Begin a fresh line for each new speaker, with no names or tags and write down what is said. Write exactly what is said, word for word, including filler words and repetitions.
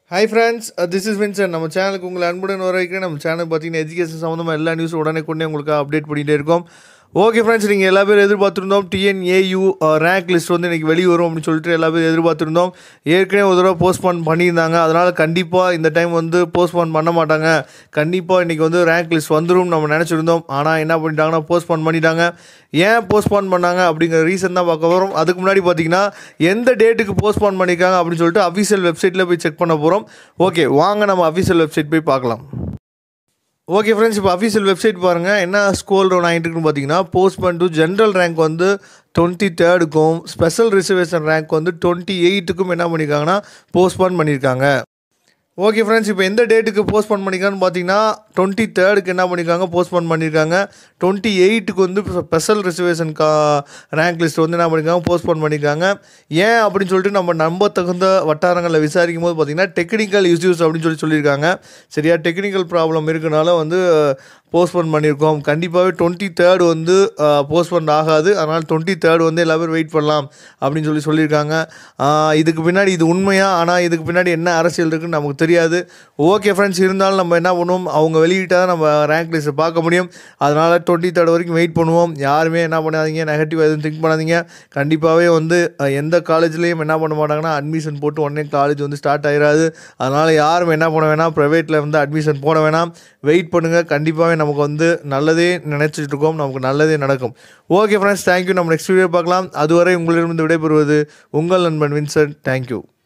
Hi friends, uh, this is Vincent. நம்ம சேனலுக்கு உங்களை அன்புடன் வரவேற்கிறேன். நம்ம சேனல் பார்த்தீங்கன்னா எஜுகேஷன் சம்மந்தமாக எல்லா நியூஸும் உடனே கொண்டே உங்களுக்கு அப்டேட் பண்ணிகிட்டே இருக்கோம். ஓகே ஃப்ரெண்ட்ஸ், நீங்கள் எல்லா பேரும் எதிர்பார்த்துருந்தோம் டிஎன்ஏயு ரேங்க் லிஸ்ட் வந்து இன்றைக்கி வெளியே வரும் அப்படின்னு சொல்லிட்டு எல்லா பேரும் எதிர்பார்த்துருந்தோம். ஏற்கனவே ஒரு தடவை போஸ்ட்போன் பண்ணியிருந்தாங்க. அதனால் கண்டிப்பாக இந்த டைம் வந்து போஸ்ட்போன் பண்ண மாட்டாங்க, கண்டிப்பாக இன்றைக்கி வந்து ரேங்க் லிஸ்ட் வந்துடும் நம்ம நினச்சிருந்தோம். ஆனால் என்ன பண்ணிட்டாங்கன்னா போஸ்ட்போன் பண்ணிட்டாங்க. ஏன் போஸ்ட்போன் பண்ணாங்க அப்படிங்கிற ரீசன் தான் பார்க்க வரும். அதுக்கு முன்னாடி பார்த்தீங்கன்னா எந்த டேட்டுக்கு போஸ்ட்போன் பண்ணியிருக்காங்க அப்படின்னு சொல்லிட்டு அஃபீஷியல் வெப்சைட்டில் போய் செக் பண்ண போகிறோம். ஓகே, வாங்க நம்ம அஃபீஷியல் வெப்சைட் போய் பார்க்கலாம். ஓகே ஃப்ரெண்ட்ஸ், இப்போ அஃபீஷியல் வெப்சைட் பாருங்கள். என்ன ஸ்கோல் டவுன் ஆகிட்டு இருக்குன்னு பார்த்தீங்கன்னா, போஸ்ட்போன் டு ஜென்ரல் ரேங்க் வந்து டுவெண்ட்டி தேர்டுக்கும் ஸ்பெஷல் ரிசர்வேஷன் ரேங்க் வந்து டுவெண்ட்டி எயிட்டுக்கும் என்ன பண்ணியிருக்காங்கன்னா போஸ்ட்போன் பண்ணியிருக்காங்க. ஓகே ஃப்ரெண்ட்ஸ், இப்போ எந்த டேட்டுக்கு போஸ்ட்போன் பண்ணியிருக்காங்கன்னு பார்த்தீங்கன்னா டுவெண்ட்டி தேர்டுக்கு என்ன பண்ணியிருக்காங்க போஸ்ட்போன் பண்ணியிருக்காங்க. டுவெண்ட்டி எயிட்டுக்கு வந்து ஸ்பெஷல் ரிசர்வேஷன் கா ரேங்க் லிஸ்ட் வந்து என்ன பண்ணியிருக்காங்க போஸ்ட்போன் பண்ணியிருக்காங்க. ஏன் அப்படின்னு சொல்லிட்டு நம்ம நம்ப தகுந்த வட்டாரங்களில் விசாரிக்கும் போது பார்த்தீங்கன்னா டெக்னிக்கல் இஷ்யூஸ் அப்படின்னு சொல்லி சொல்லியிருக்காங்க. சரியா, டெக்னிக்கல் ப்ராப்ளம் இருக்கனால வந்து போஸ்ட்போன் பண்ணியிருக்கோம். கண்டிப்பாகவே டுவெண்ட்டி தேர்டு வந்து போஸ்ட்போன் ஆகாது. அதனால் டுவெண்ட்டி தேர்டு வந்து எல்லா பேரும் வெயிட் பண்ணலாம் அப்படின்னு சொல்லி சொல்லியிருக்காங்க. இதுக்கு பின்னாடி இது உண்மையாக, ஆனால் இதுக்கு பின்னாடி என்ன அரசியல் இருக்குன்னு நமக்கு தெரியாது. ஓகே ஃப்ரெண்ட்ஸ், இருந்தாலும் நம்ம என்ன பண்ணுவோம், அவங்க வெளியிட்டால் தான் நம்ம ரேங்க் லிஸ்ட்டை பார்க்க முடியும். அதனால் டுவெண்ட்டி தேர்ட் வரைக்கும் வெயிட் பண்ணுவோம். யாருமே என்ன பண்ணாதீங்க, நெகட்டிவ் எதுவும் திங்க் பண்ணாதீங்க. கண்டிப்பாகவே வந்து எந்த காலேஜ்லேயும் என்ன பண்ண மாட்டாங்கன்னா அட்மிஷன் போட்டு உடனே காலேஜ் வந்து ஸ்டார்ட் ஆகிடாது. அதனால் யாரும் என்ன பண்ண வேணாம், ப்ரைவேட்டில் வந்து அட்மிஷன் போட வேணாம், வெயிட் பண்ணுங்கள். கண்டிப்பாகவே நமக்கு வந்து நல்லதே நினைச்சிட்டு இருக்கோம், நமக்கு நல்லதே நடக்கும். Okay friends, thank you. நம்ம நெக்ஸ்ட் வீடியோ பார்க்கலாம். அதுவரை உங்களிடமிருந்து விடைபெறுவது உங்கள் நண்பன் வின்சென்ட். தேங்க்யூ.